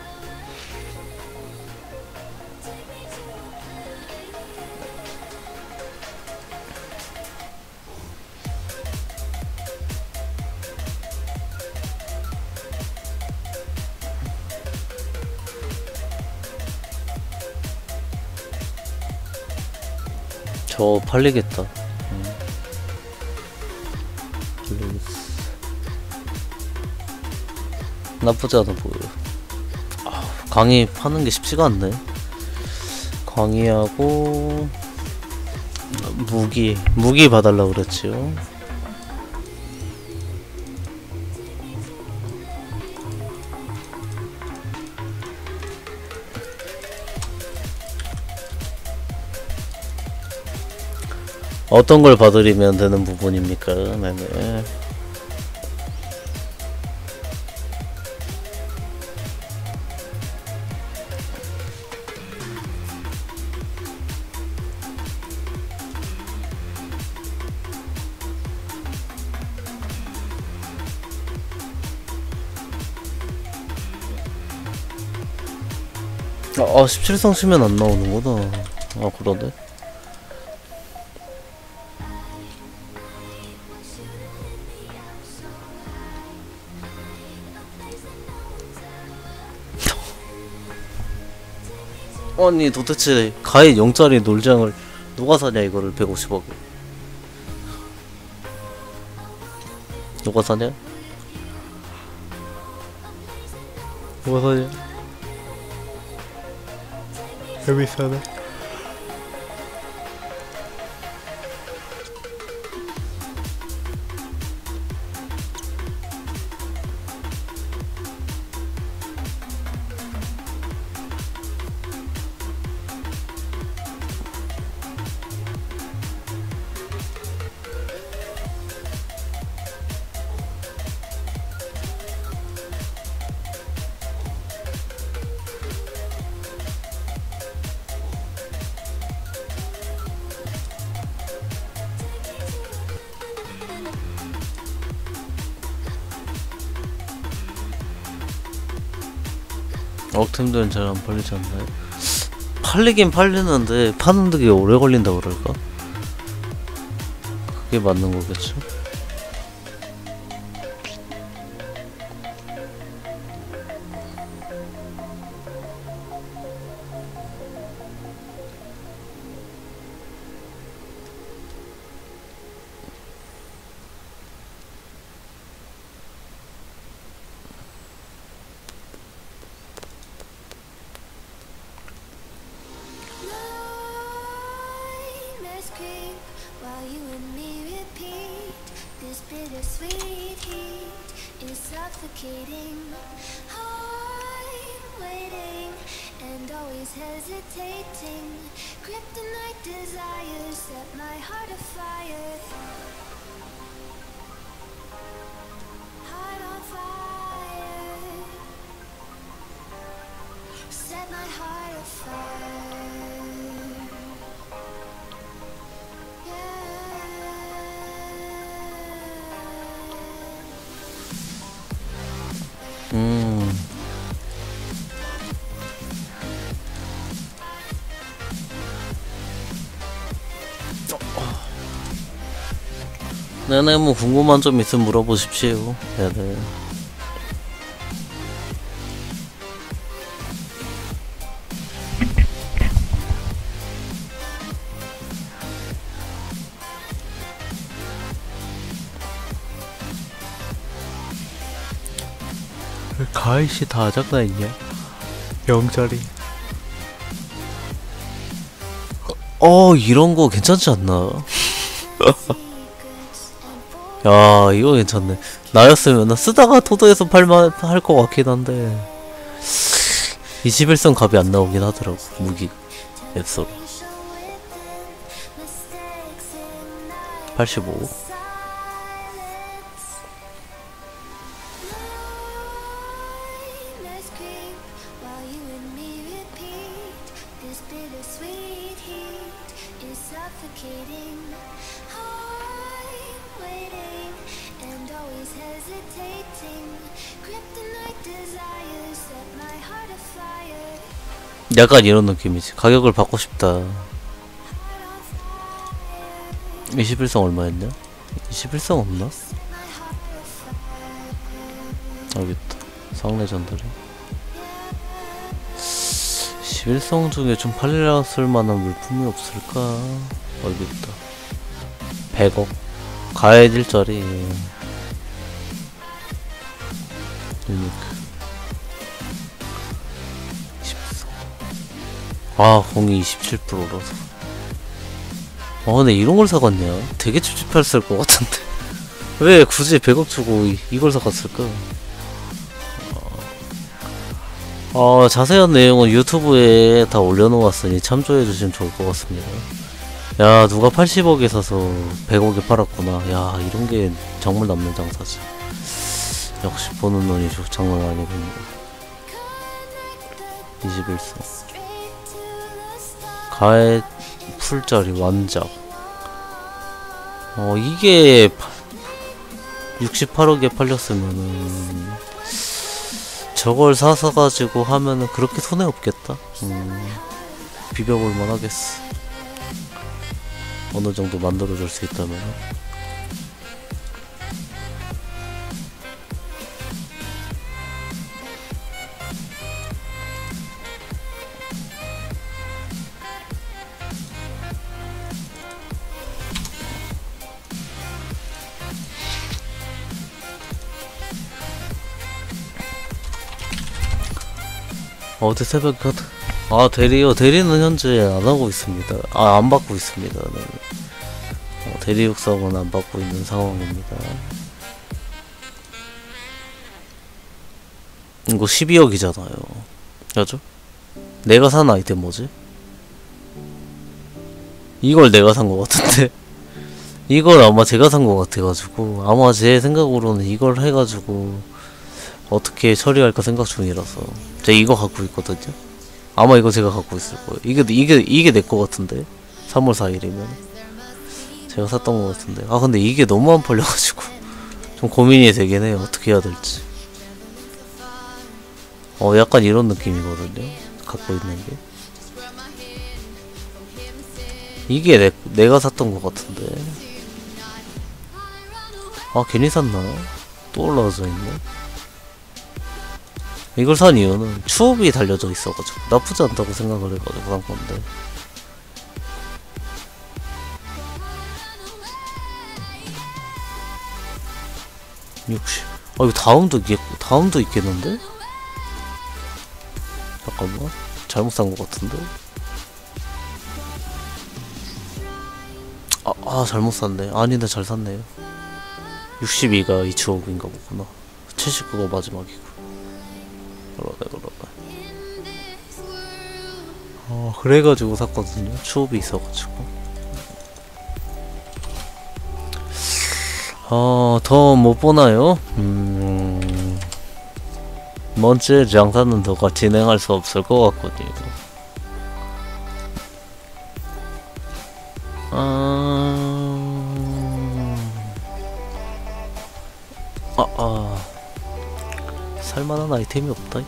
저 팔리겠다. 팔리겠어. 나쁘지 않아 보여. 강의 파는 게 쉽지가 않네. 강의하고 무기 봐달라고 그랬지요. 어떤 걸 봐드리면 되는 부분입니까? 네네. 아, 17성 치면 안 나오는구나. 그러네. 아니 도대체 가해 0짜리 놀장을 누가 사냐 이거를 150억에. 누가 사냐? 누가 사냐? 재밌어네. 억템들은 잘 안 팔리지 않나요? 팔리긴 팔리는데 파는 데 오래 걸린다 그럴까? 그게 맞는 거겠죠? 네네, 뭐 궁금한 점 있으면 물어보십시오. 네네. 가이씨 다 아작나있냐? 0짜리. 이런거 괜찮지 않나? 야, 이거 괜찮네. 나였으면 쓰다가 토도에서 팔만 할 것 같긴 한데 21성 값이 안 나오긴 하더라고. 무기 앱서로 85. 약간 이런 느낌이지. 가격을 받고 싶다. 21성 얼마였냐? 21성 없나? 여기 있다. 상레전더리. 21성 중에 좀 팔렸을 만한 물품이 없을까? 여기 있다. 100억. 가해 1짜리. 유니크. 공이 27%라서. 근데 이런걸 사갔냐? 되게 찝찝했을 것 같은데 왜 굳이 100억 주고 이걸 사갔을까? 자세한 내용은 유튜브에 다 올려놓았으니 참조해주시면 좋을 것 같습니다. 야, 누가 80억에 사서 100억에 팔았구나. 야, 이런게 정말 남는 장사지. 역시 보는 눈이 장난 아니군요. 21성 가해 풀짜리 완작. 이게 68억에 팔렸으면은 저걸 사서 가지고 하면은 그렇게 손해 없겠다. 비벼볼만 하겠어. 어느 정도 만들어줄 수 있다면. 어제 새벽 카드. 대리요. 대리는 현재 안 하고 있습니다. 안 받고 있습니다. 네. 대리 육성은 안 받고 있는 상황입니다. 이거 12억이잖아요. 맞죠? 내가 산 아이템 뭐지? 이걸 내가 산 거 같은데? 이걸 아마 제가 산 거 같아가지고, 아마 제 생각으로는 이걸 해가지고 어떻게 처리할까 생각 중이라서 제가 이거 갖고 있거든요. 아마 이거 제가 갖고 있을 거예요. 이게 내 거 같은데? 3월 4일이면 제가 샀던 거 같은데. 근데 이게 너무 안 팔려가지고 좀 고민이 되긴 해요. 어떻게 해야 될지. 약간 이런 느낌이거든요. 갖고 있는 게. 이게 내가 샀던 거 같은데. 괜히 샀나? 또 올라와져 있네. 이걸 산 이유는 추업이 달려져 있어가지고 나쁘지 않다고 생각을 해가지고 산 건데. 이거 다음도 있겠는데? 잠깐만, 잘못 산 것 같은데? 잘못 샀네. 아닌데 잘 샀네요. 62가 2추억인가 보구나. 79가 마지막이고. 그러네. 그래가지고 샀거든요. 추업이 있어가지고. 더 못 보나요? 먼째 장사는 더가 진행할 수 없을 것 같거든요. 살만한 아이템이 없다.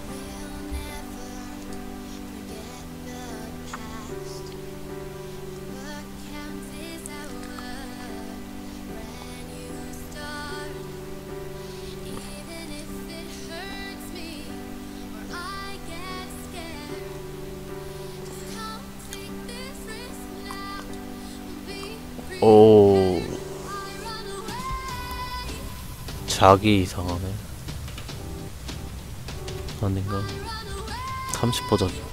오, 자기 이상하네. 아닌가? 30% 자기인가?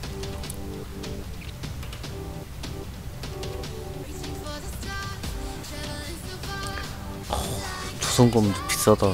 조선검도 비싸다.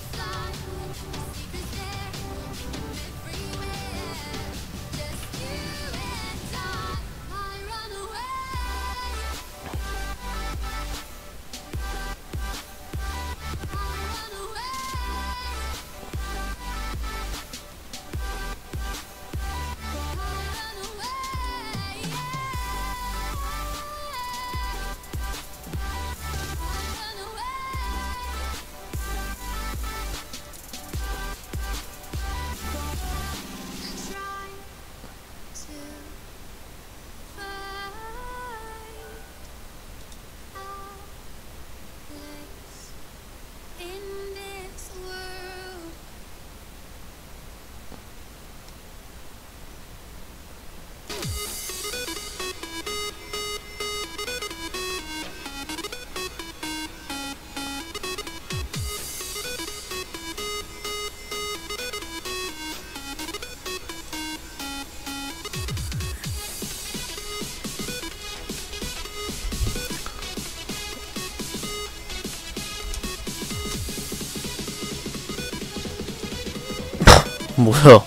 뭐야?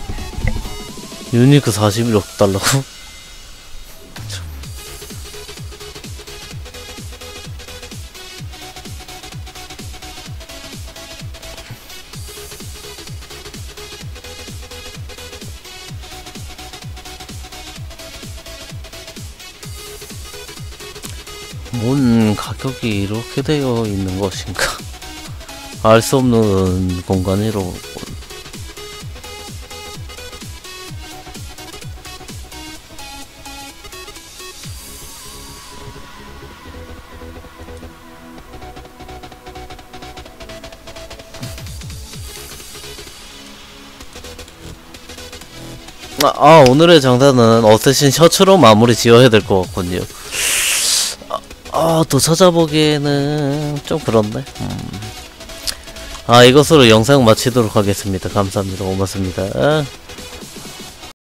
유니크 41억 달라고? 뭔 가격이 이렇게 되어 있는 것인가? 알 수 없는 공간이로. 오늘의 장사는 어쌔신 셔츠로 마무리 지어야 될 것 같군요. 또 찾아보기에는 좀 그렇네. 이것으로 영상 마치도록 하겠습니다. 감사합니다. 고맙습니다.